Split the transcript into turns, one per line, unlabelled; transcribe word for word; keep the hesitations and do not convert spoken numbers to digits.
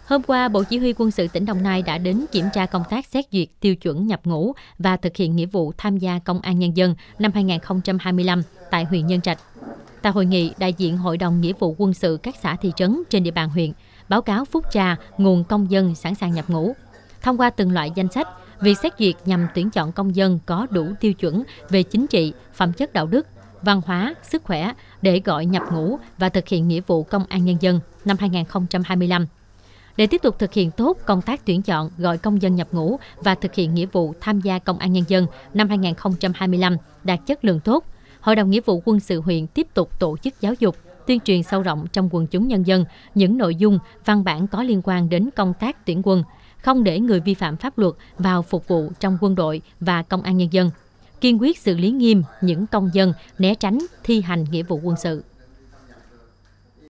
Hôm qua, Bộ Chỉ huy Quân sự tỉnh Đồng Nai đã đến kiểm tra công tác xét duyệt tiêu chuẩn nhập ngũ và thực hiện nghĩa vụ tham gia Công an Nhân dân năm hai nghìn không trăm hai mươi lăm tại huyện Nhân Trạch. Tại hội nghị, đại diện Hội đồng Nghĩa vụ Quân sự các xã thị trấn trên địa bàn huyện báo cáo phúc tra nguồn công dân sẵn sàng nhập ngũ. Thông qua từng loại danh sách, việc xét duyệt nhằm tuyển chọn công dân có đủ tiêu chuẩn về chính trị, phẩm chất đạo đức, văn hóa, sức khỏe để gọi nhập ngũ và thực hiện nghĩa vụ Công an Nhân dân năm hai nghìn không trăm hai mươi lăm. Để tiếp tục thực hiện tốt công tác tuyển chọn, gọi công dân nhập ngũ và thực hiện nghĩa vụ tham gia Công an Nhân dân năm hai nghìn không trăm hai mươi lăm đạt chất lượng tốt, Hội đồng Nghĩa vụ Quân sự huyện tiếp tục tổ chức giáo dục, tuyên truyền sâu rộng trong quần chúng nhân dân những nội dung, văn bản có liên quan đến công tác tuyển quân, không để người vi phạm pháp luật vào phục vụ trong quân đội và Công an Nhân dân, kiên quyết xử lý nghiêm những công dân né tránh thi hành nghĩa vụ quân sự.